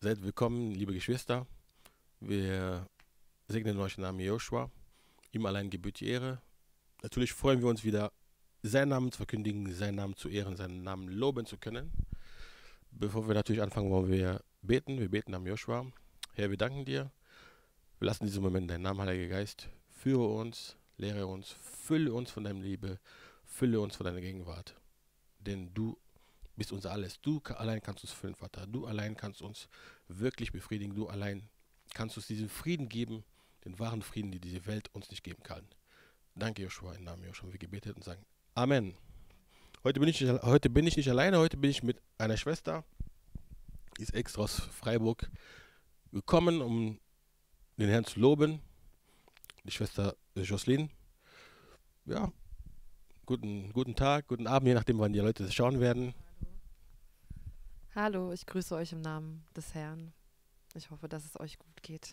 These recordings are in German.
Seid willkommen, liebe Geschwister. Wir segnen euch im Namen Joshua. Ihm allein gebührt die Ehre. Natürlich freuen wir uns wieder, seinen Namen zu verkündigen, seinen Namen zu ehren, seinen Namen loben zu können. Bevor wir natürlich anfangen, wollen wir beten. Wir beten am Joshua. Herr, wir danken dir. Wir lassen diesen Moment in deinen Namen, Heiliger Geist. Führe uns, lehre uns, fülle uns von deiner Liebe, fülle uns von deiner Gegenwart. Denn du bist unser Alles. Du allein kannst uns füllen, Vater. Du allein kannst uns wirklich befriedigen. Du allein kannst uns diesen Frieden geben, den wahren Frieden, den diese Welt uns nicht geben kann. Danke, Joshua, im Namen Joshua, wir gebetet und sagen Amen. Heute bin ich nicht alleine, heute bin ich mit einer Schwester, die ist extra aus Freiburg gekommen, um den Herrn zu loben. Die Schwester Jocelyn. Ja, guten Tag, guten Abend, je nachdem, wann die Leute das schauen werden. Hallo, ich grüße euch im Namen des Herrn. Ich hoffe, dass es euch gut geht.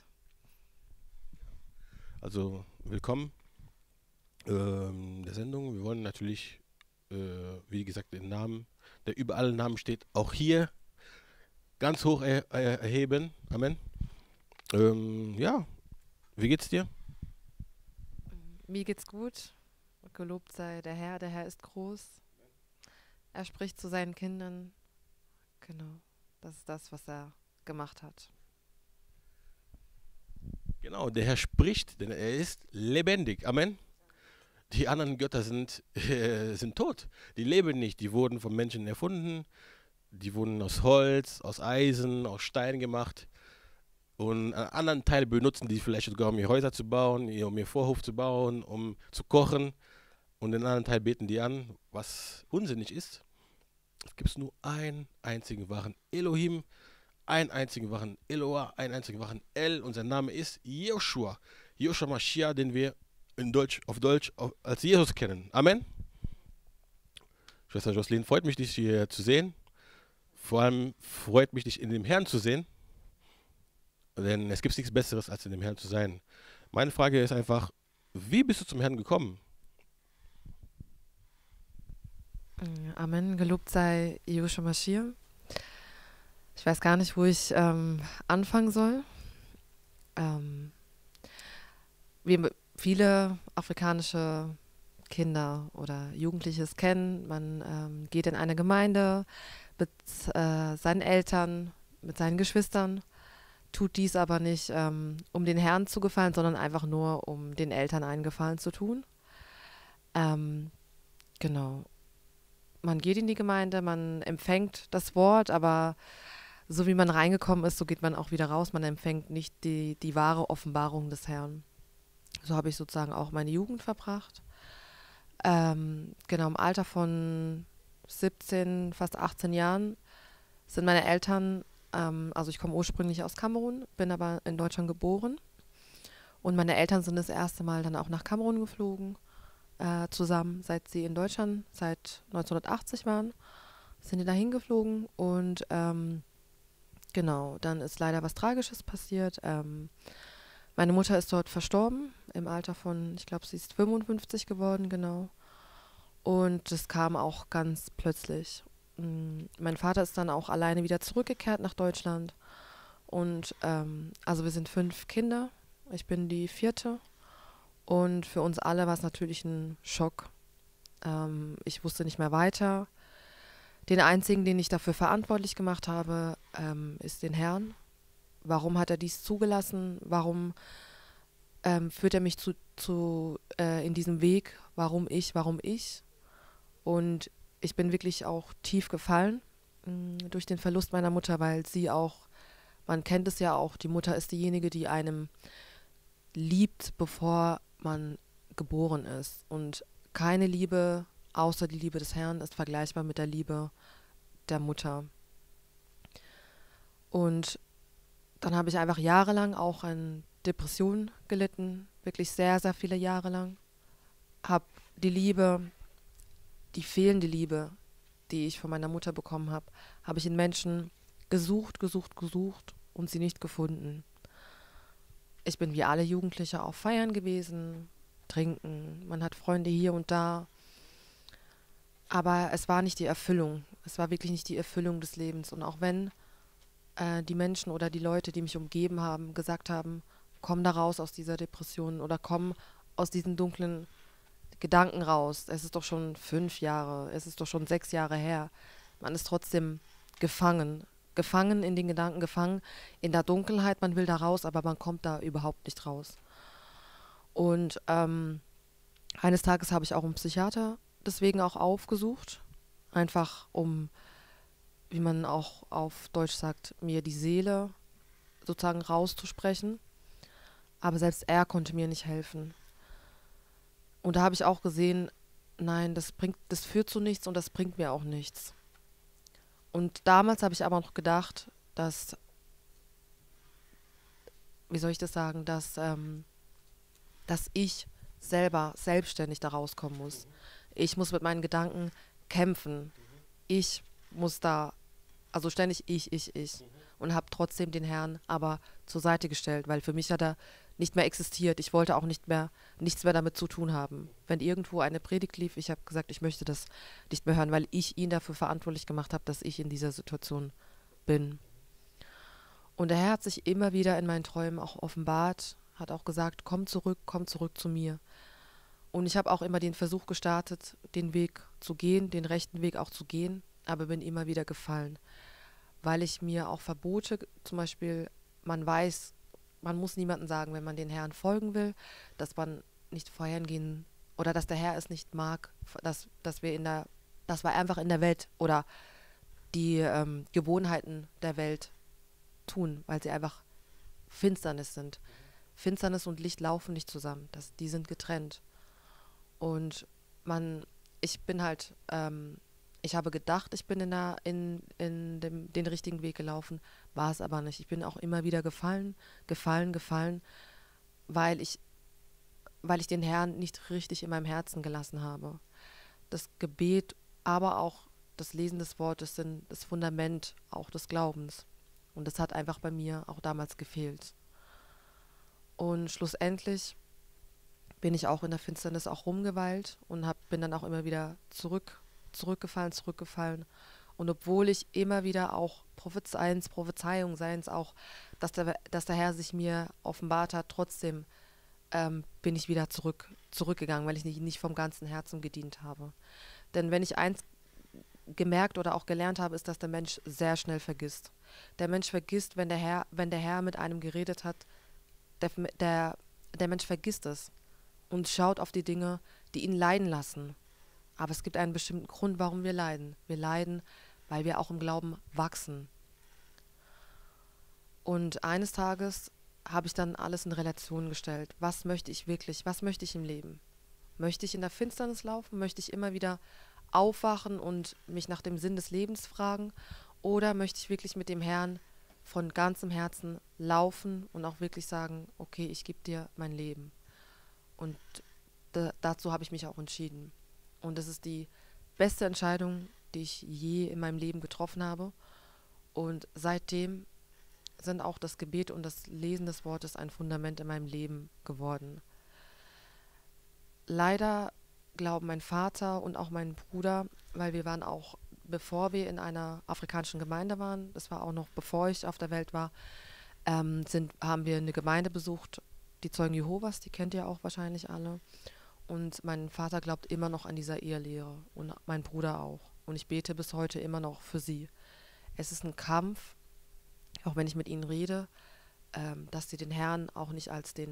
Also, willkommen der Sendung. Wir wollen natürlich, wie gesagt, den Namen, der über allen Namen steht, auch hier ganz hoch erheben. Amen. Ja, wie geht's dir? Mir geht's gut. Gelobt sei der Herr ist groß. Er spricht zu seinen Kindern. Genau, das ist das, was er gemacht hat. Genau, der Herr spricht, denn er ist lebendig. Amen. Die anderen Götter sind tot. Die leben nicht. Die wurden von Menschen erfunden. Die wurden aus Holz, aus Eisen, aus Stein gemacht. Und einen anderen Teil benutzen die vielleicht sogar, um ihr Häuser zu bauen, um ihr Vorhof zu bauen, um zu kochen. Und den anderen Teil beten die an, was unsinnig ist. Es gibt nur einen einzigen wahren Elohim, einen einzigen wahren Eloah, einen einzigen wahren El. Und sein Name ist Joshua. Joshua Mashiach, den wir auf Deutsch als Jesus kennen. Amen. Schwester Jocelyn, freut mich, dich hier zu sehen. Vor allem freut mich, dich in dem Herrn zu sehen. Denn es gibt nichts Besseres, als in dem Herrn zu sein. Meine Frage ist einfach, wie bist du zum Herrn gekommen? Amen, gelobt sei Yeshua Mashiach. Ich weiß gar nicht, wo ich anfangen soll. Wie viele afrikanische Kinder oder Jugendliche es kennen, man geht in eine Gemeinde mit seinen Eltern, mit seinen Geschwistern, tut dies aber nicht, um den Herrn zu gefallen, sondern einfach nur, um den Eltern einen Gefallen zu tun. Genau. Man geht in die Gemeinde, man empfängt das Wort, aber so wie man reingekommen ist, so geht man auch wieder raus. Man empfängt nicht die wahre Offenbarung des Herrn. So habe ich sozusagen auch meine Jugend verbracht. Genau, im Alter von 17, fast 18 Jahren sind meine Eltern, also ich komme ursprünglich aus Kamerun, bin aber in Deutschland geboren. Und meine Eltern sind das erste Mal dann auch nach Kamerun geflogen, zusammen, seit sie in Deutschland seit 1980 waren, sind die dahin geflogen und genau, dann ist leider was Tragisches passiert. Meine Mutter ist dort verstorben, im Alter von, ich glaube, sie ist 55 geworden, genau. Und das kam auch ganz plötzlich. Mein Vater ist dann auch alleine wieder zurückgekehrt nach Deutschland. Und also wir sind 5 Kinder, ich bin die 4. Und für uns alle war es natürlich ein Schock. Ich wusste nicht mehr weiter. Den einzigen, den ich dafür verantwortlich gemacht habe, ist den Herrn. Warum hat er dies zugelassen? Warum führt er mich in diesem Weg? Warum ich? Warum ich? Und ich bin wirklich auch tief gefallen durch den Verlust meiner Mutter, weil sie auch, man kennt es ja auch, die Mutter ist diejenige, die einem liebt, bevor man geboren ist. Und keine Liebe, außer die Liebe des Herrn, ist vergleichbar mit der Liebe der Mutter. Und dann habe ich einfach jahrelang auch an Depressionen gelitten, wirklich sehr, sehr viele Jahre lang. Habe die Liebe, die fehlende Liebe, die ich von meiner Mutter bekommen habe, habe ich in Menschen gesucht und sie nicht gefunden. Ich bin wie alle Jugendliche auf Feiern gewesen, trinken, man hat Freunde hier und da. Aber es war nicht die Erfüllung. Es war wirklich nicht die Erfüllung des Lebens. Und auch wenn die Menschen oder die Leute, die mich umgeben haben, gesagt haben, komm da raus aus dieser Depression oder komm aus diesen dunklen Gedanken raus. Es ist doch schon 5 Jahre, es ist doch schon 6 Jahre her. Man ist trotzdem gefangen. Gefangen in den Gedanken, gefangen in der Dunkelheit. Man will da raus, aber man kommt da überhaupt nicht raus. Und eines Tages habe ich auch einen Psychiater deswegen auch aufgesucht. Einfach um, wie man auch auf Deutsch sagt, mir die Seele sozusagen rauszusprechen. Aber selbst er konnte mir nicht helfen. Und da habe ich auch gesehen, nein, das führt zu nichts und das bringt mir auch nichts. Und damals habe ich aber noch gedacht, dass, wie soll ich das sagen, dass ich selber selbstständig da rauskommen muss. Ich muss mit meinen Gedanken kämpfen. Ich muss da, also ständig ich. Und habe trotzdem den Herrn aber zur Seite gestellt, weil für mich hat er nicht mehr existiert. Ich wollte auch nichts mehr damit zu tun haben. Wenn irgendwo eine Predigt lief, ich habe gesagt, ich möchte das nicht mehr hören, weil ich ihn dafür verantwortlich gemacht habe, dass ich in dieser Situation bin. Und der Herr hat sich immer wieder in meinen Träumen auch offenbart, hat auch gesagt, komm zurück zu mir. Und ich habe auch immer den Versuch gestartet, den Weg zu gehen, den rechten Weg auch zu gehen, aber bin immer wieder gefallen, weil ich mir auch verbote, zum Beispiel, man weiß, man muss niemandem sagen, wenn man den Herrn folgen will, dass man nicht vorhergehen oder dass der Herr es nicht mag, dass wir einfach in der Welt oder die Gewohnheiten der Welt tun, weil sie einfach Finsternis sind. Finsternis und Licht laufen nicht zusammen, die sind getrennt. Und ich bin halt, ich habe gedacht, ich bin den richtigen Weg gelaufen, war es aber nicht. Ich bin auch immer wieder gefallen, weil ich den Herrn nicht richtig in meinem Herzen gelassen habe. Das Gebet, aber auch das Lesen des Wortes sind das Fundament auch des Glaubens. Und das hat einfach bei mir auch damals gefehlt. Und schlussendlich bin ich auch in der Finsternis auch rumgeweilt und bin dann auch immer wieder zurückgefallen. Und obwohl ich immer wieder auch Prophezeiung seins auch, dass der Herr sich mir offenbart hat, trotzdem bin ich wieder zurückgegangen, weil ich nicht vom ganzen Herzen gedient habe. Denn wenn ich eins gemerkt oder auch gelernt habe, ist, dass der Mensch sehr schnell vergisst. Der Mensch vergisst, wenn der Herr mit einem geredet hat, der Mensch vergisst es und schaut auf die Dinge, die ihn leiden lassen. Aber es gibt einen bestimmten Grund, warum wir leiden. Wir leiden, weil wir auch im Glauben wachsen. Und eines Tages habe ich dann alles in Relation gestellt. Was möchte ich wirklich? Was möchte ich im Leben? Möchte ich in der Finsternis laufen? Möchte ich immer wieder aufwachen und mich nach dem Sinn des Lebens fragen? Oder möchte ich wirklich mit dem Herrn von ganzem Herzen laufen und auch wirklich sagen, okay, ich gebe dir mein Leben. Und dazu habe ich mich auch entschieden. Und das ist die beste Entscheidung, die ich je in meinem Leben getroffen habe. Und seitdem sind auch das Gebet und das Lesen des Wortes ein Fundament in meinem Leben geworden. Leider glauben mein Vater und auch mein Bruder, weil wir waren auch, bevor wir in einer afrikanischen Gemeinde waren, das war auch noch bevor ich auf der Welt war, haben wir eine Gemeinde besucht, die Zeugen Jehovas, die kennt ihr auch wahrscheinlich alle. Und mein Vater glaubt immer noch an dieser Ehelehre und mein Bruder auch. Und ich bete bis heute immer noch für sie. Es ist ein Kampf, auch wenn ich mit ihnen rede, dass sie den Herrn auch nicht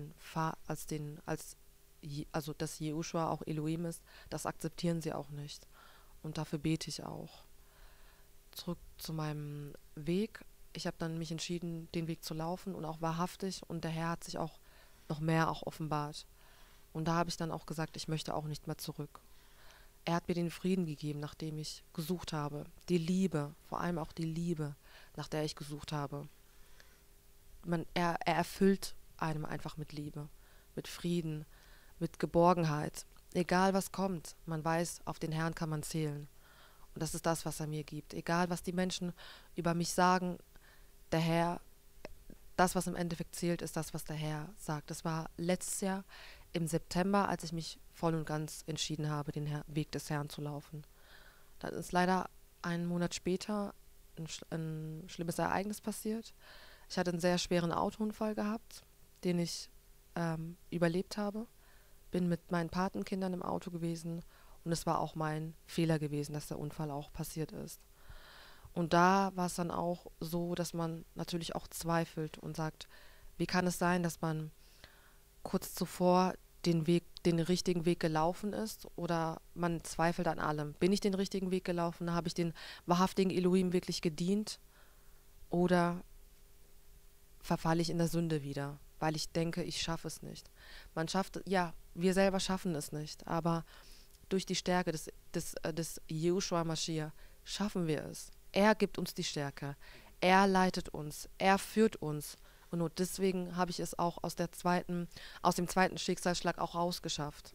also dass Jehoshua auch Elohim ist, das akzeptieren sie auch nicht. Und dafür bete ich auch. Zurück zu meinem Weg. Ich habe dann mich entschieden, den Weg zu laufen und auch wahrhaftig. Und der Herr hat sich auch noch mehr auch offenbart. Und da habe ich dann auch gesagt, ich möchte auch nicht mehr zurück. Er hat mir den Frieden gegeben, nach dem ich gesucht habe. Die Liebe, vor allem auch die Liebe, nach der ich gesucht habe. Er erfüllt einem einfach mit Liebe, mit Frieden, mit Geborgenheit. Egal was kommt, man weiß, auf den Herrn kann man zählen. Und das ist das, was er mir gibt. Egal was die Menschen über mich sagen, der Herr, das, was im Endeffekt zählt, ist das, was der Herr sagt. Das war letztes Jahr im September, als ich mich voll und ganz entschieden habe, den Weg des Herrn zu laufen. Dann ist leider einen Monat später ein schlimmes Ereignis passiert. Ich hatte einen sehr schweren Autounfall gehabt, den ich überlebt habe. Bin mit meinen Patenkindern im Auto gewesen und es war auch mein Fehler gewesen, dass der Unfall auch passiert ist. Und da war es dann auch so, dass man natürlich auch zweifelt und sagt, wie kann es sein, dass man kurz zuvor den richtigen Weg gelaufen ist oder man zweifelt an allem. Bin ich den richtigen Weg gelaufen? Habe ich den wahrhaftigen Elohim wirklich gedient? Oder verfalle ich in der Sünde wieder, weil ich denke, ich schaffe es nicht? Man schafft, ja, wir selber schaffen es nicht, aber durch die Stärke des Yeshua Mashiach schaffen wir es. Er gibt uns die Stärke. Er leitet uns. Er führt uns. Und nur deswegen habe ich es auch aus dem zweiten Schicksalsschlag auch rausgeschafft.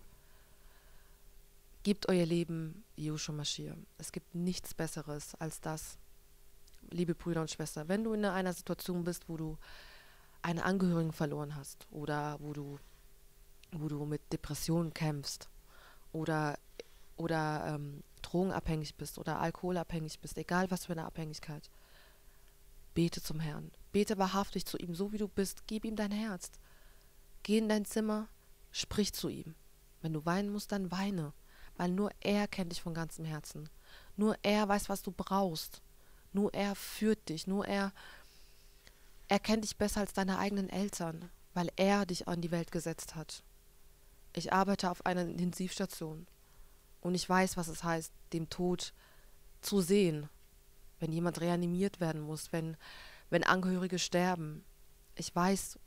Gebt euer Leben Yeshua Mashiach. Es gibt nichts Besseres als das, liebe Brüder und Schwestern. Wenn du in einer Situation bist, wo du einen Angehörigen verloren hast oder wo du mit Depressionen kämpfst oder drogenabhängig bist oder alkoholabhängig bist, egal was für eine Abhängigkeit, bete zum Herrn. Bete wahrhaftig zu ihm, so wie du bist. Gib ihm dein Herz. Geh in dein Zimmer, sprich zu ihm. Wenn du weinen musst, dann weine, weil nur er kennt dich von ganzem Herzen. Nur er weiß, was du brauchst. Nur er führt dich. Nur er kennt dich besser als deine eigenen Eltern, weil er dich an die Welt gesetzt hat. Ich arbeite auf einer Intensivstation und ich weiß, was es heißt, dem Tod zu sehen, wenn jemand reanimiert werden muss, wenn Angehörige sterben. Ich weiß,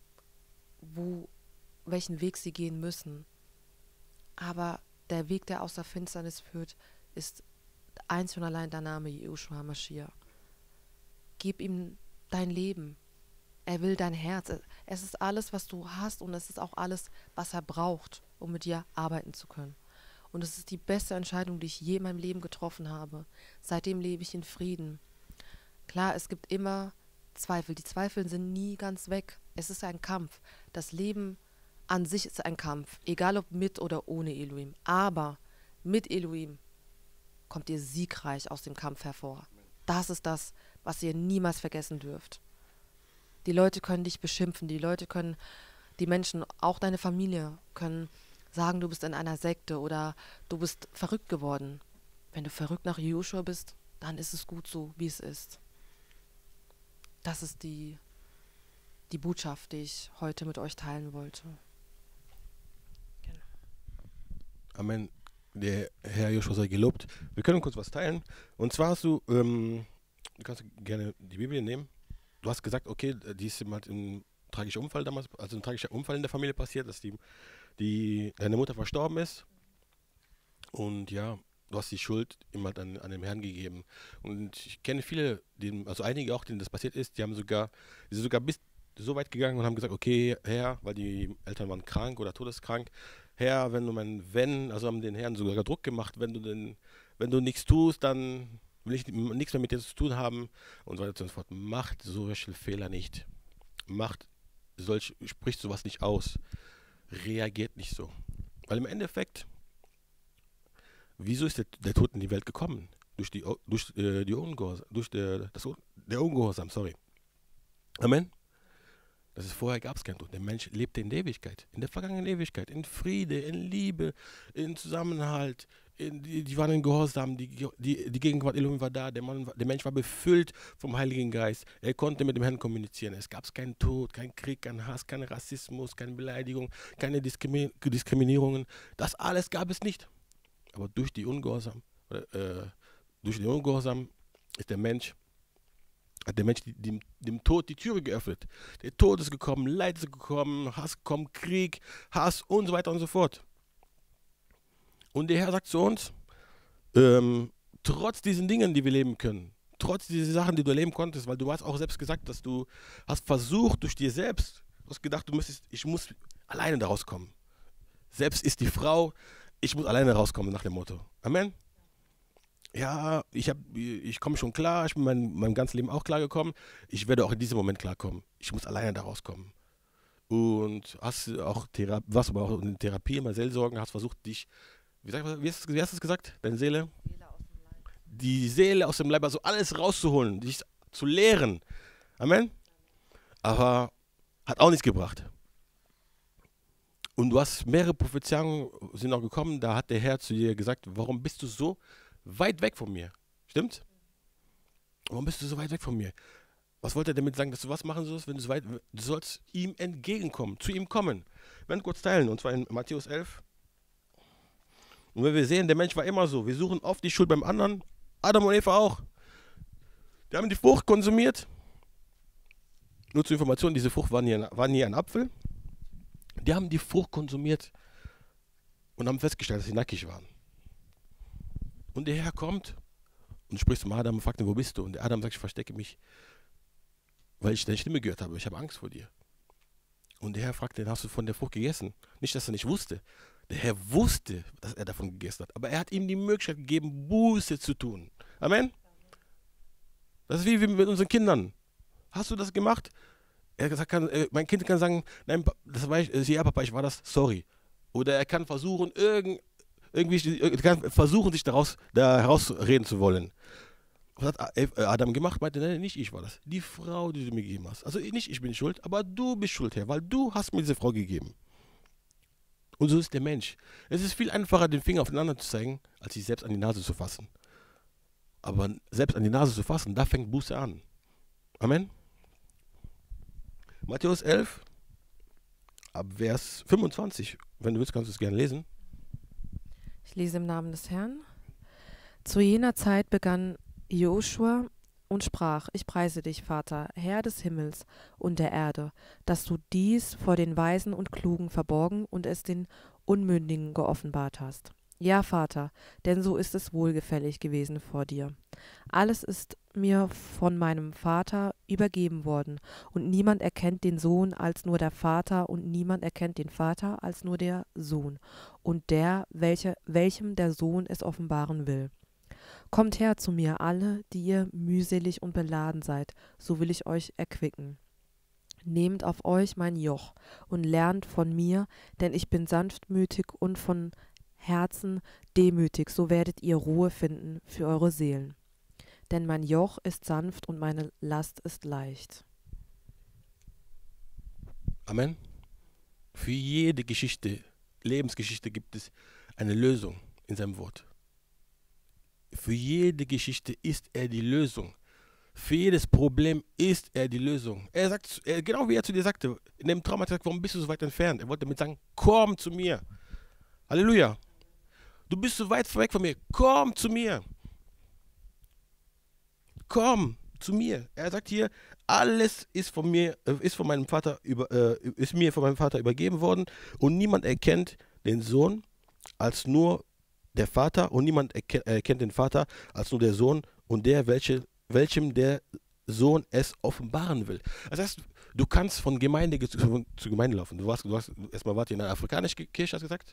welchen Weg sie gehen müssen. Aber der Weg, der aus der Finsternis führt, ist einzig und allein der Name Yeshua Mashiach. Gib ihm dein Leben. Er will dein Herz. Es ist alles, was du hast und es ist auch alles, was er braucht, um mit dir arbeiten zu können. Und es ist die beste Entscheidung, die ich je in meinem Leben getroffen habe. Seitdem lebe ich in Frieden. Klar, es gibt immer Zweifel. Die Zweifel sind nie ganz weg. Es ist ein Kampf. Das Leben an sich ist ein Kampf, egal ob mit oder ohne Elohim. Aber mit Elohim kommt ihr siegreich aus dem Kampf hervor. Das ist das, was ihr niemals vergessen dürft. Die Leute können dich beschimpfen, die Menschen, auch deine Familie, können sagen, du bist in einer Sekte oder du bist verrückt geworden. Wenn du verrückt nach Yeshua bist, dann ist es gut so, wie es ist. Das ist die Botschaft, die ich heute mit euch teilen wollte. Genau. Amen. Der Herr Joshua sei gelobt. Wir können kurz was teilen. Und zwar hast du kannst gerne die Bibel nehmen. Du hast gesagt, okay, die ist halt ein tragischer Unfall damals, also ein tragischer Unfall in der Familie passiert, dass deine Mutter verstorben ist. Und ja, du hast die Schuld ihm halt an den Herrn gegeben. Und ich kenne viele, also einige auch, denen das passiert ist, die sind sogar bis so weit gegangen und haben gesagt, okay, Herr, weil die Eltern waren krank oder todeskrank, Herr, also haben den Herrn sogar Druck gemacht, wenn du nichts tust, dann will ich nichts mehr mit dir zu tun haben und so weiter und so fort. Macht solche Fehler nicht. Spricht sowas nicht aus. Reagiert nicht so. Weil im Endeffekt, wieso ist der Tod in die Welt gekommen? Der Ungehorsam, sorry. Amen. Vorher gab es keinen Tod. Der Mensch lebte in der Ewigkeit, in der vergangenen Ewigkeit, in Friede, in Liebe, in Zusammenhalt. Die waren in Gehorsam, die Gegenwart Elohim war da, der Mensch war befüllt vom Heiligen Geist. Er konnte mit dem Herrn kommunizieren. Es gab keinen Tod, keinen Krieg, keinen Hass, keinen Rassismus, keine Beleidigung, keine Diskriminierungen. Das alles gab es nicht. Aber durch den Ungehorsam hat der Mensch dem Tod die Türe geöffnet. Der Tod ist gekommen, Leid ist gekommen, Hass gekommen, Krieg, Hass und so weiter und so fort. Und der Herr sagt zu uns, trotz diesen Dingen, die wir leben können, trotz dieser Sachen, die du erleben konntest, weil du hast auch selbst gesagt, dass du hast versucht durch dir selbst, du hast gedacht, ich muss alleine da rauskommen. Selbst ist die Frau, ich muss alleine rauskommen nach dem Motto. Amen. Ja, ich komme schon klar, ich bin mein ganzes Leben auch klargekommen. Ich werde auch in diesem Moment klarkommen. Ich muss alleine da rauskommen. Und warst aber auch in Therapie, immer Seelsorgen, hast versucht, dich, wie hast du es gesagt? Deine Seele? Die Seele aus dem Leib, also alles rauszuholen, dich zu lehren. Amen. Aber hat auch nichts gebracht. Und du hast mehrere Prophezeiungen sind auch gekommen, da hat der Herr zu dir gesagt, warum bist du so weit weg von mir? Stimmt? Warum bist du so weit weg von mir? Was wollte er damit sagen, dass du was machen sollst, wenn du so weit, du sollst ihm entgegenkommen, zu ihm kommen. Wir werden kurz teilen, und zwar in Matthäus 11. Und wenn wir sehen, der Mensch war immer so, wir suchen oft die Schuld beim anderen, Adam und Eva auch. Die haben die Frucht konsumiert. Nur zur Information, diese Frucht war nie ein Apfel. Die haben die Frucht konsumiert und haben festgestellt, dass sie nackig waren. Und der Herr kommt und spricht zum Adam und fragt ihn, wo bist du? Und der Adam sagt, ich verstecke mich, weil ich deine Stimme gehört habe. Ich habe Angst vor dir. Und der Herr fragt ihn, hast du von der Frucht gegessen? Nicht, dass er nicht wusste. Der Herr wusste, dass er davon gegessen hat. Aber er hat ihm die Möglichkeit gegeben, Buße zu tun. Amen? Das ist wie mit unseren Kindern. Hast du das gemacht? Mein Kind kann sagen, nein, das war ich, ja Papa, ich war das, sorry. Oder er kann versuchen, sich da herausreden zu wollen. Was hat Adam gemacht? Meinte, nein, nicht ich war das. Die Frau, die du mir gegeben hast. Also nicht ich bin schuld, aber du bist schuld, Herr, weil du hast mir diese Frau gegeben. Und so ist der Mensch. Es ist viel einfacher, den Finger aufeinander zu zeigen, als sich selbst an die Nase zu fassen. Aber selbst an die Nase zu fassen, da fängt Buße an. Amen. Matthäus 11, ab Vers 25. Wenn du willst, kannst du es gerne lesen. Ich lese im Namen des Herrn. Zu jener Zeit begann Joschua und sprach, ich preise dich, Vater, Herr des Himmels und der Erde, dass du dies vor den Weisen und Klugen verborgen und es den Unmündigen geoffenbart hast. Ja, Vater, denn so ist es wohlgefällig gewesen vor dir. Alles ist mir von meinem Vater übergeben worden, und niemand erkennt den Sohn als nur der Vater, und niemand erkennt den Vater als nur der Sohn, und der, welchem der Sohn es offenbaren will. Kommt her zu mir alle, die ihr mühselig und beladen seid, so will ich euch erquicken. Nehmt auf euch mein Joch und lernt von mir, denn ich bin sanftmütig und von Herzen demütig, so werdet ihr Ruhe finden für eure Seelen. Denn mein Joch ist sanft und meine Last ist leicht. Amen. Für jede Geschichte, Lebensgeschichte gibt es eine Lösung in seinem Wort. Für jede Geschichte ist er die Lösung. Für jedes Problem ist er die Lösung. Er sagt, genau wie er zu dir sagte, in dem Traum hat er gesagt, warum bist du so weit entfernt? Er wollte damit sagen, komm zu mir. Halleluja. Du bist so weit weg von mir. Komm zu mir. Komm zu mir. Er sagt hier, alles ist von mir, ist von meinem Vater ist mir von meinem Vater übergeben worden, und niemand erkennt den Sohn als nur der Vater, und niemand erkennt den Vater als nur der Sohn und der, welchem der Sohn es offenbaren will. Das heißt, du kannst von Gemeinde zu Gemeinde laufen. Du hast erstmal wart ihr in einer afrikanischen Kirche, hast du gesagt?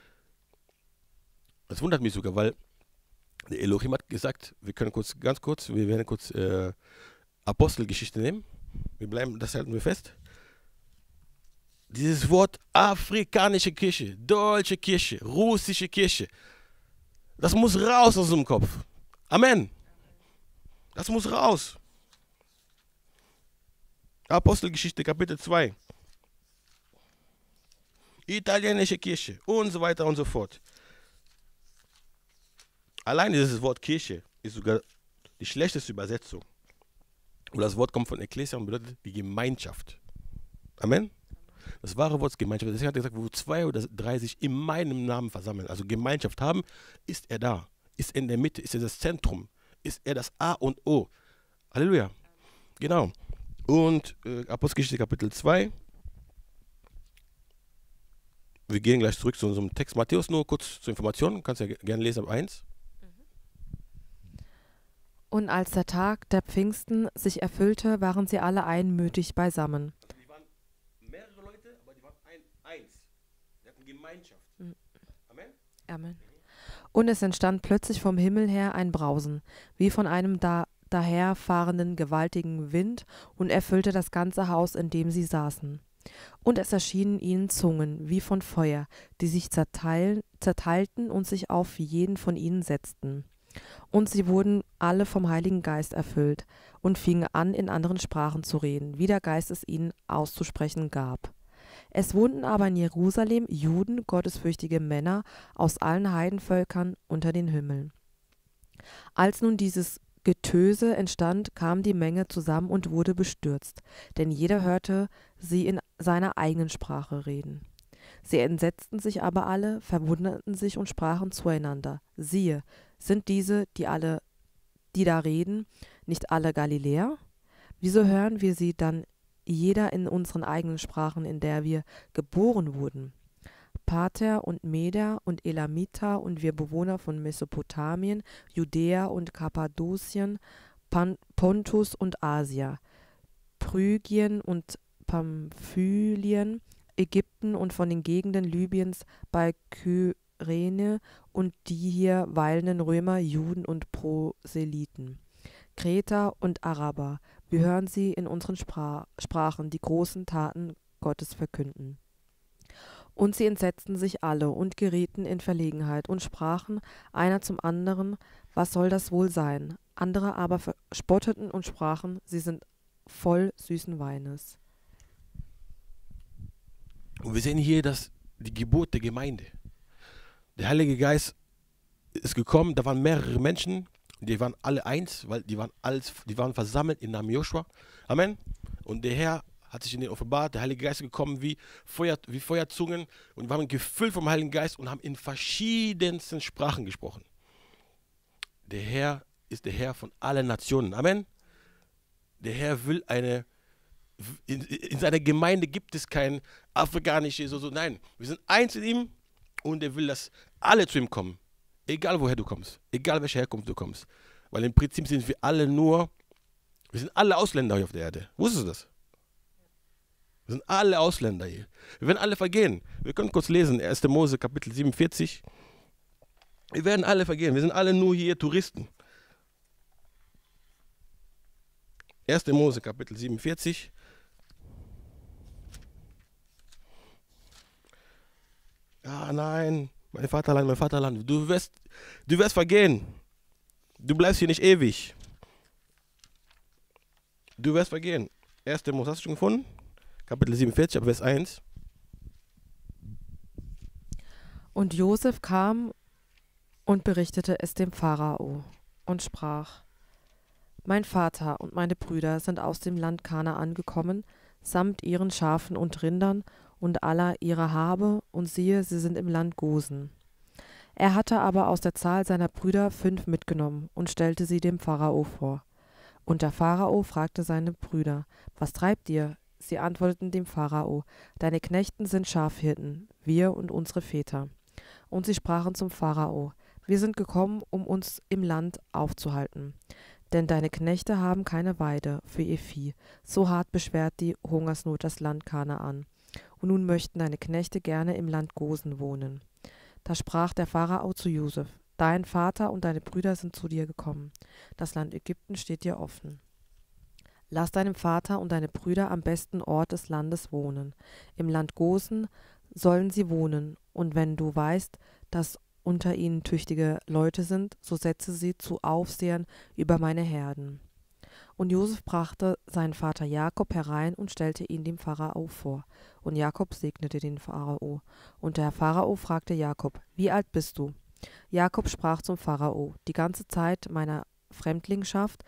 Das wundert mich sogar, weil der Elohim hat gesagt, wir werden kurz Apostelgeschichte nehmen. Das halten wir fest. Dieses Wort afrikanische Kirche, deutsche Kirche, russische Kirche, das muss raus aus dem Kopf. Amen. Das muss raus. Apostelgeschichte Kapitel 2. Italienische Kirche und so weiter und so fort. Allein dieses Wort Kirche ist sogar die schlechteste Übersetzung. Und das Wort kommt von Ekklesia und bedeutet die Gemeinschaft. Amen. Das wahre Wort ist Gemeinschaft. Deswegen hat er gesagt, wo 2 oder 3 sich in meinem Namen versammeln, also Gemeinschaft haben, ist er da. Ist er in der Mitte, ist er das Zentrum, ist er das A und O. Halleluja. Genau. Und Apostelgeschichte Kapitel 2. Wir gehen gleich zurück zu unserem Text. Matthäus, nur kurz zur Information. Kannst ja gerne lesen ab 1. Und als der Tag der Pfingsten sich erfüllte, waren sie alle einmütig beisammen. Also die waren mehrere Leute, aber die waren eins. Sie hatten Gemeinschaft. Amen? Amen. Und es entstand plötzlich vom Himmel her ein Brausen, wie von einem daherfahrenden gewaltigen Wind, und erfüllte das ganze Haus, in dem sie saßen. Und es erschienen ihnen Zungen, wie von Feuer, die sich zerteilten und sich auf jeden von ihnen setzten. Und sie wurden alle vom Heiligen Geist erfüllt und fingen an, in anderen Sprachen zu reden, wie der Geist es ihnen auszusprechen gab. Es wohnten aber in Jerusalem Juden, gottesfürchtige Männer aus allen Heidenvölkern unter den Himmeln. Als nun dieses Getöse entstand, kam die Menge zusammen und wurde bestürzt, denn jeder hörte sie in seiner eigenen Sprache reden. Sie entsetzten sich aber alle, verwunderten sich und sprachen zueinander: Siehe, sind diese, die da reden, nicht alle Galiläer? Wieso hören wir sie dann jeder in unseren eigenen Sprachen, in der wir geboren wurden? Parther und Meder und Elamiter und wir Bewohner von Mesopotamien, Judäa und Kappadokien, Pontus und Asia, Phrygien und Pamphylien, Ägypten und von den Gegenden Libyens bei Kyrene und die hier weilenden Römer, Juden und Proselyten, Kreter und Araber, wir hören sie in unseren Sprachen die großen Taten Gottes verkünden. Und sie entsetzten sich alle und gerieten in Verlegenheit und sprachen einer zum anderen: Was soll das wohl sein? Andere aber verspotteten und sprachen: Sie sind voll süßen Weines. Und wir sehen hier die Geburt der Gemeinde. Der Heilige Geist ist gekommen, da waren mehrere Menschen, die waren alle eins, weil die waren versammelt im Namen Joshua. Amen. Und der Herr hat sich in den offenbart, der Heilige Geist ist gekommen wie Feuerzungen und waren gefüllt vom Heiligen Geist und haben in verschiedensten Sprachen gesprochen. Der Herr ist der Herr von allen Nationen. Amen. Der Herr will in seiner Gemeinde gibt es kein afrikanisches, nein, wir sind eins in ihm und er will, dass alle zu ihm kommen. Egal woher du kommst, egal welche Herkunft du kommst. Weil im Prinzip sind wir sind alle Ausländer hier auf der Erde. Wusstest du das? Wir sind alle Ausländer hier. Wir werden alle vergehen. Wir können kurz lesen, 1. Mose Kapitel 47. Wir werden alle vergehen. Wir sind alle nur hier Touristen. 1. Mose Kapitel 47. Ja, nein, mein Vaterland, du wirst vergehen. Du bleibst hier nicht ewig. Du wirst vergehen. 1. Mose, hast du schon gefunden? Kapitel 47, Vers 1. Und Josef kam und berichtete es dem Pharao und sprach: Mein Vater und meine Brüder sind aus dem Land Kanaan gekommen, samt ihren Schafen und Rindern und aller ihrer Habe, und siehe, sie sind im Land Gosen. Er hatte aber aus der Zahl seiner Brüder 5 mitgenommen und stellte sie dem Pharao vor. Und der Pharao fragte seine Brüder: Was treibt ihr? Sie antworteten dem Pharao: Deine Knechten sind Schafhirten, wir und unsere Väter. Und sie sprachen zum Pharao: Wir sind gekommen, um uns im Land aufzuhalten. Denn deine Knechte haben keine Weide für ihr Vieh. So hart beschwert die Hungersnot das Land Kanaan. Und nun möchten deine Knechte gerne im Land Gosen wohnen. Da sprach der Pharao zu Josef: Dein Vater und deine Brüder sind zu dir gekommen. Das Land Ägypten steht dir offen. Lass deinem Vater und deine Brüder am besten Ort des Landes wohnen. Im Land Gosen sollen sie wohnen. Und wenn du weißt, dass unter ihnen tüchtige Leute sind, so setze sie zu Aufsehern über meine Herden. Und Josef brachte seinen Vater Jakob herein und stellte ihn dem Pharao vor. Und Jakob segnete den Pharao. Und der Pharao fragte Jakob: Wie alt bist du? Jakob sprach zum Pharao: Die ganze Zeit meiner Fremdlingschaft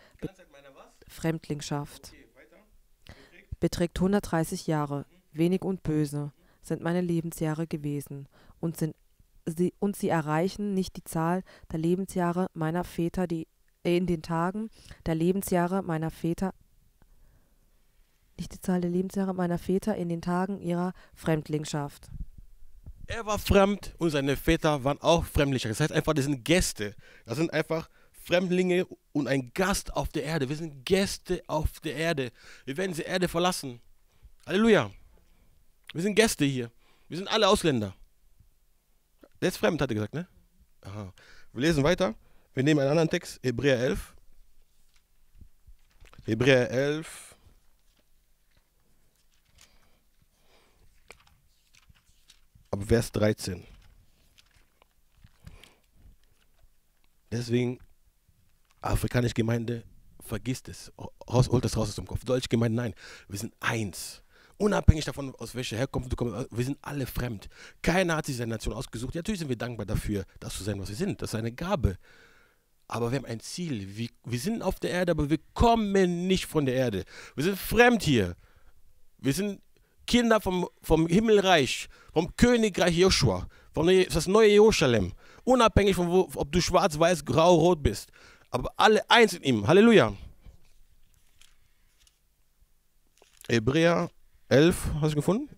beträgt 130 Jahre. Wenig und böse sind meine Lebensjahre gewesen und sie erreichen nicht die Zahl der Lebensjahre meiner Väter, in den Tagen der Lebensjahre meiner Väter, nicht die Zahl der Lebensjahre meiner Väter in den Tagen ihrer Fremdlingschaft. Er war fremd und seine Väter waren auch Fremdlinge. Das heißt einfach, das sind Gäste. Das sind einfach Fremdlinge und ein Gast auf der Erde. Wir sind Gäste auf der Erde. Wir werden diese Erde verlassen. Halleluja. Wir sind Gäste hier. Wir sind alle Ausländer. Der ist fremd, hat er gesagt, ne? Aha. Wir lesen weiter. Wir nehmen einen anderen Text, Hebräer 11. Hebräer 11. Ab Vers 13. Deswegen Afrikanische Gemeinde, vergisst es. Holt das raus aus dem Kopf. Deutsche Gemeinde, nein. Wir sind eins. Unabhängig davon, aus welcher Herkunft du kommst, wir sind alle fremd. Keiner hat sich seine Nation ausgesucht. Ja, natürlich sind wir dankbar dafür, das zu sein, was wir sind. Das ist eine Gabe. Aber wir haben ein Ziel. Wir sind auf der Erde, aber wir kommen nicht von der Erde. Wir sind fremd hier. Wir sind Kinder vom Himmelreich, vom Königreich Joshua, das neue Jerusalem. Unabhängig von ob du schwarz, weiß, grau, rot bist. Aber alle eins in ihm. Halleluja. Hebräer 11, hast du gefunden?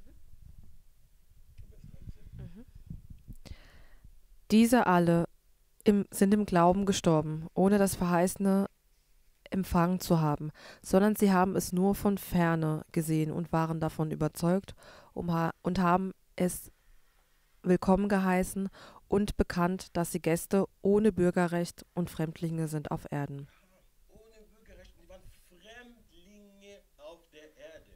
Diese alle sind im Glauben gestorben, ohne das Verheißene empfangen zu haben, sondern sie haben es nur von Ferne gesehen und waren davon überzeugt und haben es willkommen geheißen und bekannt, dass sie Gäste ohne Bürgerrecht und Fremdlinge sind auf Erden. Ohne Bürgerrecht, die waren Fremdlinge auf der Erde.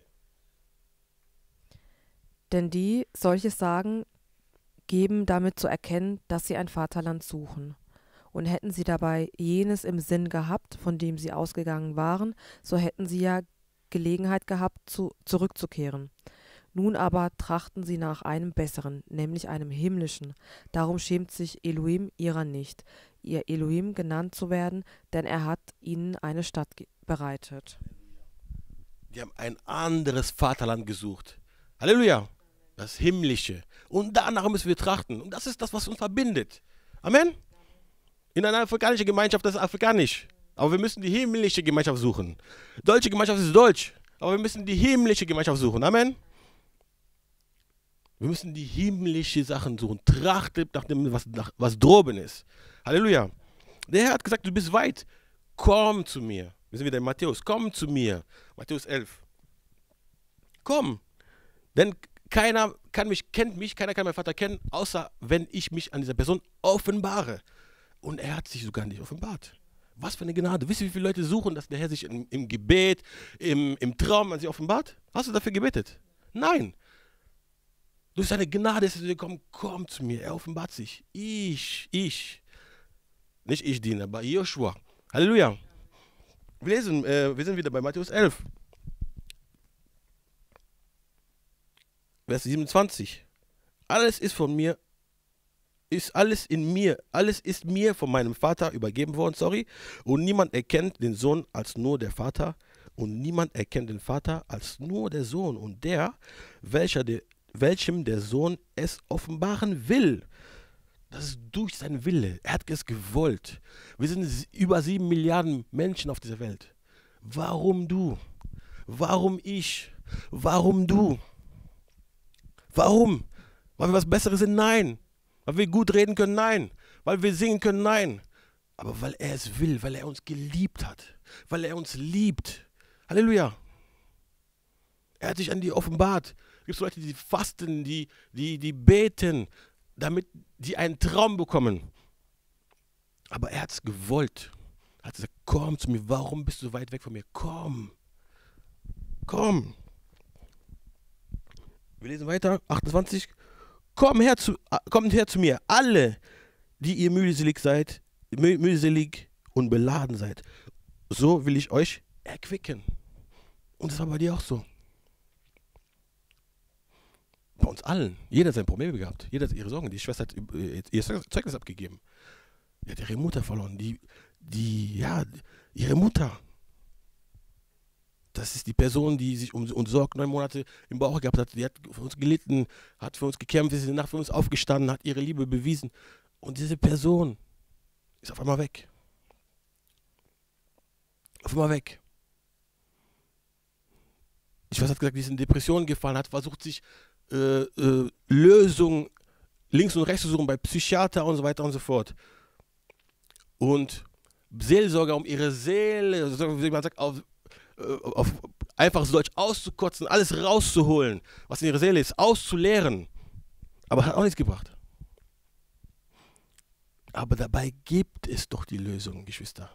Denn die solches sagen, geben damit zu erkennen, dass sie ein Vaterland suchen. Und hätten sie dabei jenes im Sinn gehabt, von dem sie ausgegangen waren, so hätten sie ja Gelegenheit gehabt, zurückzukehren. Nun aber trachten sie nach einem Besseren, nämlich einem himmlischen. Darum schämt sich Elohim ihrer nicht, ihr Elohim genannt zu werden, denn er hat ihnen eine Stadt bereitet. Die haben ein anderes Vaterland gesucht. Halleluja. Das Himmlische. Und danach müssen wir trachten. Und das ist das, was uns verbindet. Amen. In einer afrikanischen Gemeinschaft, das ist afrikanisch. Aber wir müssen die himmlische Gemeinschaft suchen. Deutsche Gemeinschaft ist deutsch. Aber wir müssen die himmlische Gemeinschaft suchen. Amen. Wir müssen die himmlische Sachen suchen. Trachtet nach dem, was droben ist. Halleluja. Der Herr hat gesagt, du bist weit. Komm zu mir. Wir sind wieder in Matthäus. Komm zu mir. Matthäus 11. Komm. Denn keiner kennt mich, keiner kann meinen Vater kennen, außer wenn ich mich an dieser Person offenbare. Und er hat sich sogar nicht offenbart. Was für eine Gnade. Wisst ihr, wie viele Leute suchen, dass der Herr sich im Gebet, im Traum an sie offenbart? Hast du dafür gebetet? Nein. Durch seine Gnade ist er gekommen, komm zu mir. Er offenbart sich. Ich. Nicht ich diene, aber Joshua. Halleluja. Wir sind wieder bei Matthäus 11. Vers 27. Alles ist von mir, ist alles in mir, alles ist mir von meinem Vater übergeben worden, und niemand erkennt den Sohn als nur der Vater und niemand erkennt den Vater als nur der Sohn und der, welchem der Sohn es offenbaren will. Das ist durch seinen Wille. Er hat es gewollt. Wir sind über 7 Milliarden Menschen auf dieser Welt. Warum du? Warum ich? Warum du? Warum? Weil wir was Besseres sind? Nein. Weil wir gut reden können? Nein. Weil wir singen können? Nein. Aber weil er es will, weil er uns geliebt hat, weil er uns liebt. Halleluja. Er hat sich an die offenbart. Es gibt Leute, die fasten, die beten, damit die einen Traum bekommen. Aber er hat es gewollt. Er hat gesagt, komm zu mir. Warum bist du weit weg von mir? Komm. Komm. Wir lesen weiter, 28. Kommt her zu mir, alle, die ihr mühselig und beladen seid. So will ich euch erquicken. Und das war bei dir auch so. Bei uns allen. Jeder hat seine Probleme gehabt. Jeder hat ihre Sorgen. Die Schwester hat ihr Zeugnis abgegeben. Die hat ihre Mutter verloren. Ihre Mutter. Das ist die Person, die sich um uns sorgt, 9 Monate im Bauch gehabt hat. Die hat für uns gelitten, hat für uns gekämpft, ist in der Nacht für uns aufgestanden, hat ihre Liebe bewiesen. Und diese Person ist auf einmal weg. Auf einmal weg. Die Schwester hat gesagt, die ist in Depressionen gefallen, hat versucht, sich Lösungen links und rechts zu suchen bei Psychiater und so weiter und so fort. Und Seelsorger, um ihre Seele, wie man sagt, auf einfaches Deutsch auszukotzen, alles rauszuholen, was in ihrer Seele ist, auszuleeren. Aber hat auch nichts gebracht. Aber dabei gibt es doch die Lösung, Geschwister.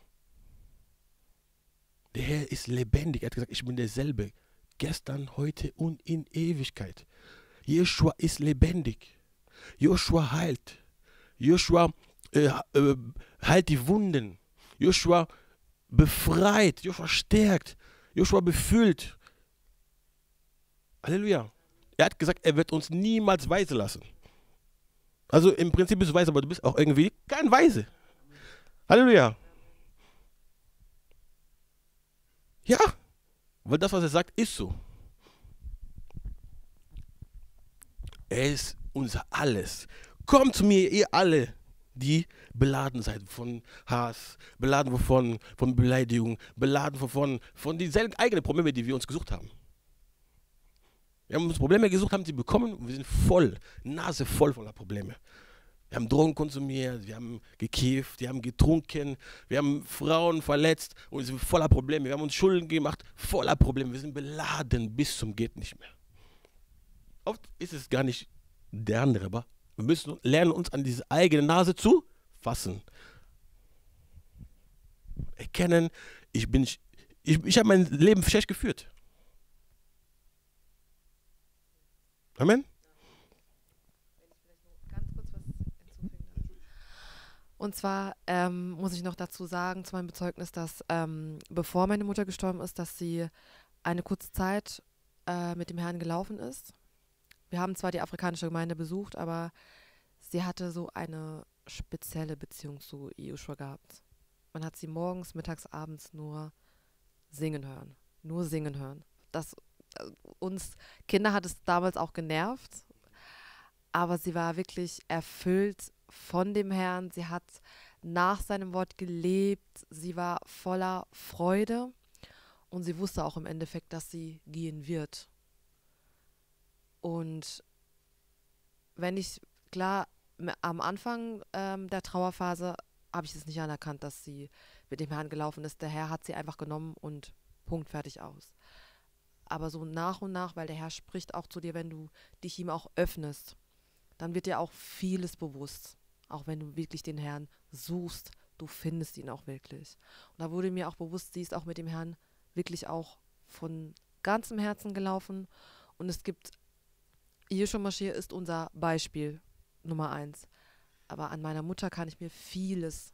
Der Herr ist lebendig. Er hat gesagt, ich bin derselbe. Gestern, heute und in Ewigkeit. Joshua ist lebendig. Joshua heilt. Joshua heilt die Wunden. Joshua befreit, Joshua stärkt, Joshua befüllt. Halleluja. Er hat gesagt, er wird uns niemals weise lassen. Also im Prinzip bist du weise, aber du bist auch irgendwie kein Weise. Halleluja. Ja, weil das, was er sagt, ist so. Er ist unser Alles. Kommt zu mir, ihr alle, die beladen seid von Hass, beladen von Beleidigung, beladen von dieselben eigenen Probleme, die wir uns gesucht haben. Wir haben uns Probleme gesucht, haben sie bekommen und wir sind voll, Nase voll voller Probleme. Wir haben Drogen konsumiert, wir haben gekifft, wir haben getrunken, wir haben Frauen verletzt und wir sind voller Probleme. Wir haben uns Schulden gemacht, voller Probleme. Wir sind beladen bis zum geht nicht mehr. Oft ist es gar nicht der andere, aber wir müssen lernen, uns an diese eigene Nase zu fassen. Erkennen, ich habe mein Leben schlecht geführt. Amen. Und zwar muss ich noch dazu sagen, zu meinem Bezeugnis, dass bevor meine Mutter gestorben ist, dass sie eine kurze Zeit mit dem Herrn gelaufen ist. Wir haben zwar die afrikanische Gemeinde besucht, aber sie hatte so eine spezielle Beziehung zu Joshua gehabt. Man hat sie morgens, mittags, abends nur singen hören. Nur singen hören. Das, uns Kinder hat es damals auch genervt, aber sie war wirklich erfüllt von dem Herrn. Sie hat nach seinem Wort gelebt. Sie war voller Freude und sie wusste auch im Endeffekt, dass sie gehen wird. Und wenn ich, klar, am Anfang der Trauerphase habe ich es nicht anerkannt, dass sie mit dem Herrn gelaufen ist. Der Herr hat sie einfach genommen und Punkt, fertig, aus. Aber so nach und nach, weil der Herr spricht auch zu dir, wenn du dich ihm auch öffnest, dann wird dir auch vieles bewusst. Auch wenn du wirklich den Herrn suchst, du findest ihn auch wirklich. Und da wurde mir auch bewusst, sie ist auch mit dem Herrn wirklich auch von ganzem Herzen gelaufen. Und es gibt, Yeshua Mashiach ist unser Beispiel Nummer 1. Aber an meiner Mutter kann ich mir vieles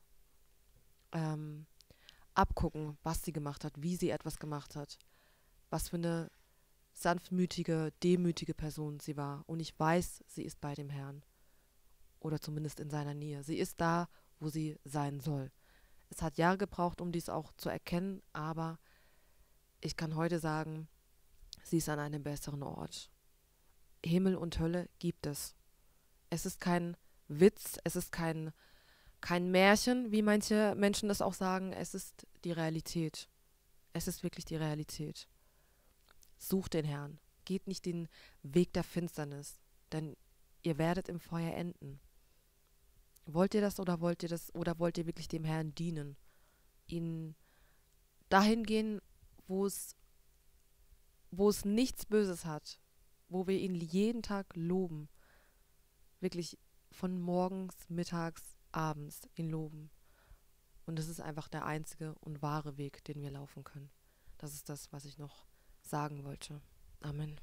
abgucken, was sie gemacht hat, wie sie etwas gemacht hat. Was für eine sanftmütige, demütige Person sie war. Und ich weiß, sie ist bei dem Herrn. Oder zumindest in seiner Nähe. Sie ist da, wo sie sein soll. Es hat Jahre gebraucht, um dies auch zu erkennen, aber ich kann heute sagen, sie ist an einem besseren Ort. Himmel und Hölle gibt es. Es ist kein Witz, es ist kein Märchen, wie manche Menschen das auch sagen. Es ist die Realität. Es ist wirklich die Realität. Sucht den Herrn. Geht nicht den Weg der Finsternis, denn ihr werdet im Feuer enden. Wollt ihr das oder wollt ihr wirklich dem Herrn dienen? Ihn dahin gehen, wo es nichts Böses hat, wo wir ihn jeden Tag loben. Wirklich von morgens, mittags, abends ihn loben. Und das ist einfach der einzige und wahre Weg, den wir laufen können. Das ist das, was ich noch sagen wollte. Amen.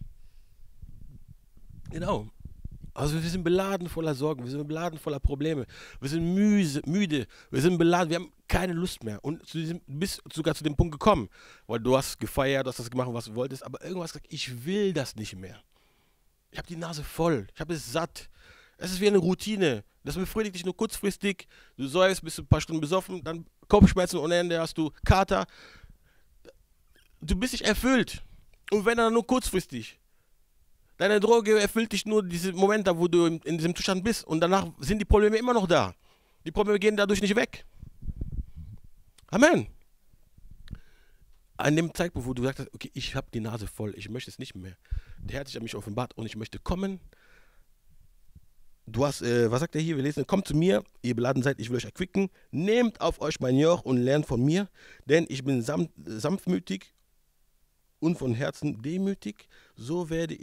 Genau. Also wir sind beladen voller Sorgen, wir sind beladen voller Probleme, wir sind müde, wir sind beladen, wir haben keine Lust mehr. Und du bist sogar zu dem Punkt gekommen, weil du hast gefeiert, du hast das gemacht, was du wolltest, aber irgendwas gesagt, ich will das nicht mehr. Ich habe die Nase voll, ich habe es satt. Es ist wie eine Routine, das befriedigt dich nur kurzfristig, du säufst, bist ein paar Stunden besoffen, dann Kopfschmerzen ohne Ende, hast du Kater. Du bist nicht erfüllt. Und wenn dann nur kurzfristig. Deine Droge erfüllt dich nur diese Momente, wo du in diesem Zustand bist. Und danach sind die Probleme immer noch da. Die Probleme gehen dadurch nicht weg. Amen. An dem Zeitpunkt, wo du sagst, okay, ich habe die Nase voll, ich möchte es nicht mehr. Der Herr hat sich an mich offenbart und ich möchte kommen. Du hast, was sagt er hier? Wir lesen, kommt zu mir, ihr beladen seid, ich will euch erquicken. Nehmt auf euch mein Joch und lernt von mir, denn ich bin sanftmütig und von Herzen demütig. So werdet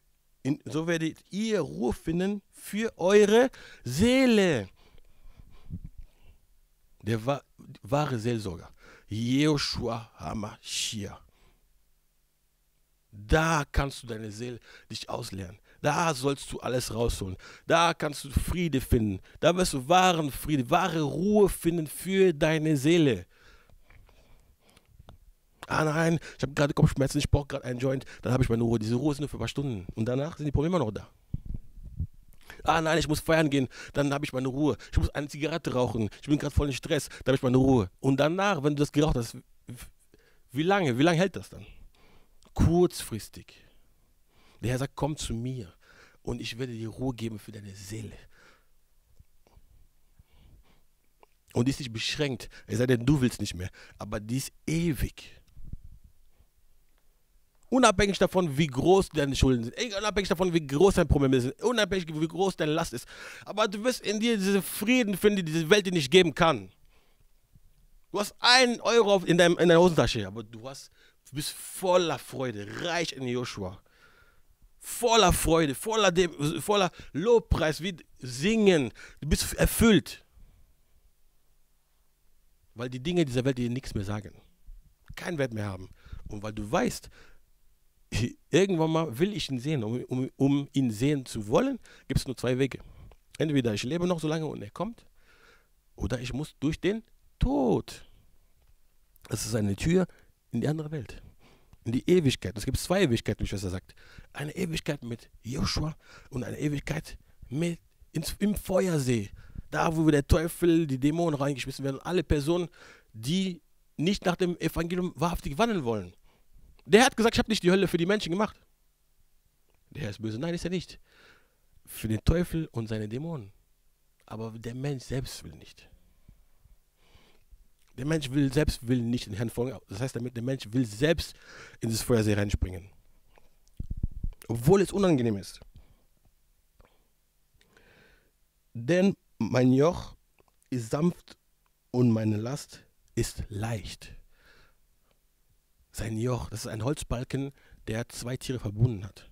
ihr Ruhe finden für eure Seele. Der wahre Seelsorger, Yeshua HaMashiach. Da kannst du deine Seele dich ausleeren. Da sollst du alles rausholen. Da kannst du Friede finden. Da wirst du wahren Friede, wahre Ruhe finden für deine Seele. Ah nein, ich habe gerade Kopfschmerzen, ich brauche gerade einen Joint, dann habe ich meine Ruhe. Diese Ruhe ist nur für ein paar Stunden und danach sind die Probleme immer noch da. Ah nein, ich muss feiern gehen, dann habe ich meine Ruhe. Ich muss eine Zigarette rauchen, ich bin gerade voll in Stress, dann habe ich meine Ruhe. Und danach, wenn du das geraucht hast, wie lange hält das dann? Kurzfristig. Der Herr sagt, komm zu mir und ich werde dir Ruhe geben für deine Seele. Und die ist nicht beschränkt, es sei denn, du willst nicht mehr, aber die ist ewig. Unabhängig davon, wie groß deine Schulden sind, unabhängig davon, wie groß dein Problem ist, unabhängig, wie groß deine Last ist. Aber du wirst in dir diesen Frieden finden, die diese Welt dir nicht geben kann. Du hast 1 Euro in deiner Hosentasche, aber du bist voller Freude, reich in Joshua. Voller Freude, voller Lobpreis, wie singen. Du bist erfüllt. Weil die Dinge dieser Welt dir nichts mehr sagen. Keinen Wert mehr haben. Und weil du weißt, irgendwann mal will ich ihn sehen. Um ihn sehen zu wollen, gibt es nur 2 Wege. Entweder ich lebe noch so lange und er kommt, oder ich muss durch den Tod. Das ist eine Tür in die andere Welt. In die Ewigkeit. Es gibt 2 Ewigkeiten, wie Schwester sagt. Eine Ewigkeit mit Joshua und eine Ewigkeit im Feuersee. Da, wo der Teufel, die Dämonen reingeschmissen werden. Alle Personen, die nicht nach dem Evangelium wahrhaftig wandeln wollen. Der hat gesagt, ich habe nicht die Hölle für die Menschen gemacht. Der Herr ist böse. Nein, ist er nicht. Für den Teufel und seine Dämonen. Aber der Mensch selbst will nicht. Der Mensch selbst will nicht den Herrn folgen. Das heißt damit, der Mensch will selbst in das Feuersee reinspringen. Obwohl es unangenehm ist. Denn mein Joch ist sanft und meine Last ist leicht. Sein Joch, das ist ein Holzbalken, der 2 Tiere verbunden hat.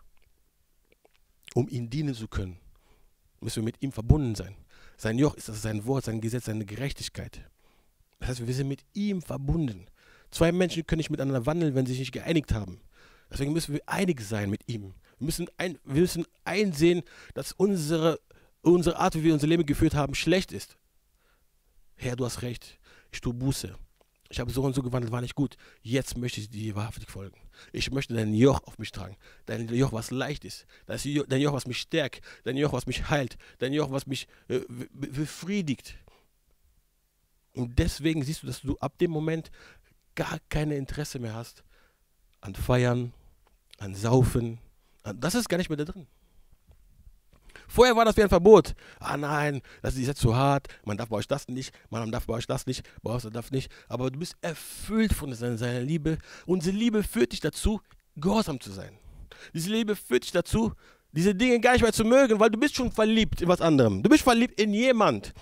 Um ihm dienen zu können, müssen wir mit ihm verbunden sein. Sein Joch ist sein Wort, sein Gesetz, seine Gerechtigkeit. Das heißt, wir sind mit ihm verbunden. 2 Menschen können nicht miteinander wandeln, wenn sie sich nicht geeinigt haben. Deswegen müssen wir einig sein mit ihm. Wir müssen einsehen, dass unsere Art, wie wir unser Leben geführt haben, schlecht ist. Herr, du hast recht. Ich tue Buße. Ich habe so und so gewandelt, war nicht gut. Jetzt möchte ich dir wahrhaftig folgen. Ich möchte dein Joch auf mich tragen. Dein Joch, was leicht ist. Dein Joch, was mich stärkt. Dein Joch, was mich heilt. Dein Joch, was mich befriedigt. Und deswegen siehst du, dass du ab dem Moment gar kein Interesse mehr hast an Feiern, an Saufen. Das ist gar nicht mehr da drin. Vorher war das wie ein Verbot. Ah nein, das ist jetzt zu hart. Man darf bei euch das nicht. Man darf bei euch das nicht. Bei euch darf nicht. Aber du bist erfüllt von seiner Liebe. Und diese Liebe führt dich dazu, gehorsam zu sein. Diese Liebe führt dich dazu, diese Dinge gar nicht mehr zu mögen, weil du bist schon verliebt in was anderem. Du bist verliebt in jemand.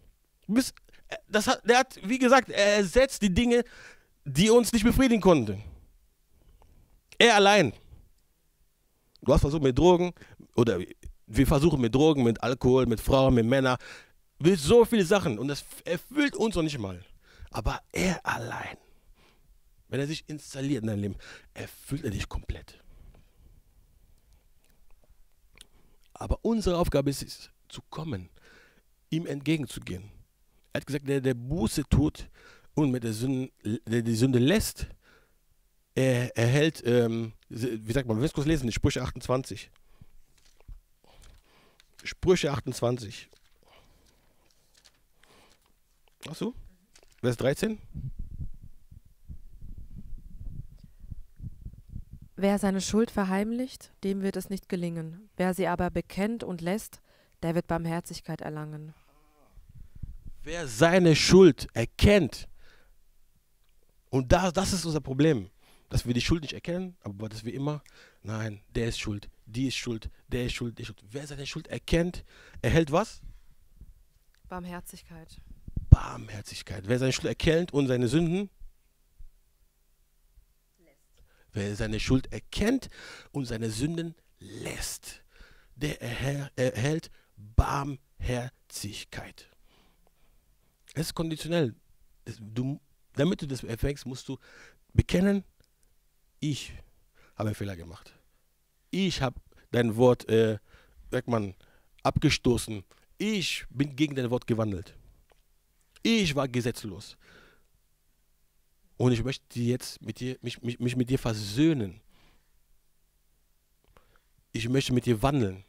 Der hat, wie gesagt, er ersetzt die Dinge, die uns nicht befriedigen konnten. Er allein. Du hast versucht mit Drogen, oder wir versuchen mit Drogen, mit Alkohol, mit Frauen, mit Männern, mit so viele Sachen. Und das erfüllt uns noch nicht mal. Aber er allein, wenn er sich installiert in dein Leben, erfüllt er dich komplett. Aber unsere Aufgabe ist es, zu kommen, ihm entgegenzugehen. Er hat gesagt, der Buße tut und mit der die Sünde lässt, er erhält, wie sagt man, wir müssen kurz lesen, Sprüche 28. Sprüche 28. Achso, Vers 13. Wer seine Schuld verheimlicht, dem wird es nicht gelingen. Wer sie aber bekennt und lässt, der wird Barmherzigkeit erlangen. Wer seine Schuld erkennt, und das ist unser Problem, dass wir die Schuld nicht erkennen, aber dass wir immer, nein, der ist schuld, die ist schuld, der ist schuld, der ist schuld. Wer seine Schuld erkennt, erhält was? Barmherzigkeit. Barmherzigkeit. Wer seine Schuld erkennt und seine Sünden, wer seine Schuld erkennt und seine Sünden lässt, der erhält Barmherzigkeit. Es ist konditionell. Damit du das erfängst, musst du bekennen, ich habe einen Fehler gemacht. Ich habe dein Wort, abgestoßen. Ich bin gegen dein Wort gewandelt. Ich war gesetzlos. Und ich möchte jetzt mich mit dir versöhnen. Ich möchte mit dir wandeln.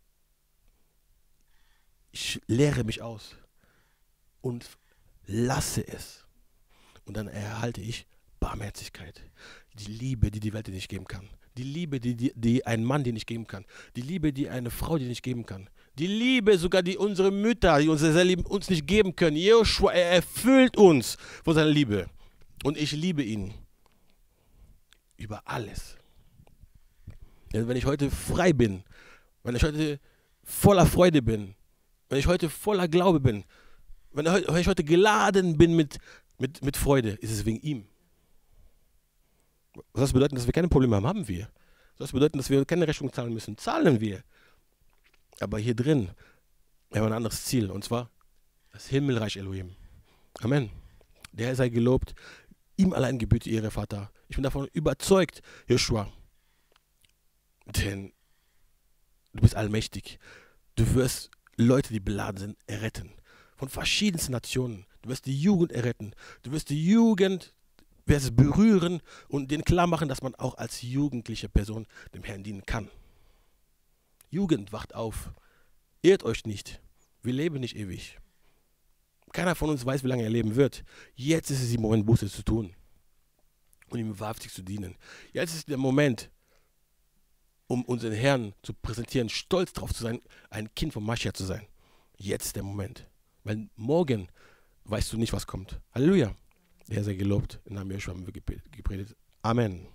Ich leere mich aus und lasse es. Und dann erhalte ich Barmherzigkeit. Die Liebe, die die Welt dir nicht geben kann. Die Liebe, die ein Mann dir nicht geben kann. Die Liebe, die eine Frau dir nicht geben kann. Die Liebe sogar, die unsere Mütter, die uns sehr lieben, uns nicht geben können. Joshua, er erfüllt uns von seiner Liebe. Und ich liebe ihn. Über alles. Denn wenn ich heute frei bin, wenn ich heute voller Freude bin, wenn ich heute voller Glaube bin, wenn ich heute geladen bin mit Freude, ist es wegen ihm. Was das bedeutet, dass wir keine Probleme haben? Haben wir. Das bedeutet, dass wir keine Rechnung zahlen müssen. Zahlen wir. Aber hier drin haben wir ein anderes Ziel. Und zwar das Himmelreich Elohim. Amen. Der Herr sei gelobt. Ihm allein gebührt die Ehre, Vater. Ich bin davon überzeugt, Joshua. Denn du bist allmächtig. Du wirst Leute, die beladen sind, erretten. Von verschiedensten Nationen. Du wirst die Jugend erretten. Du wirst die Jugend berühren und denen klar machen, dass man auch als jugendliche Person dem Herrn dienen kann. Jugend, wacht auf. Irrt euch nicht. Wir leben nicht ewig. Keiner von uns weiß, wie lange er leben wird. Jetzt ist es der Moment, Buße zu tun und ihm wahrhaftig zu dienen. Jetzt ist der Moment, um unseren Herrn zu präsentieren, stolz darauf zu sein, ein Kind von Maschiach zu sein. Jetzt ist der Moment. Weil morgen weißt du nicht, was kommt. Halleluja. Der Herr sei gelobt. Im Namen Jeschua haben wir gepredigt. Amen.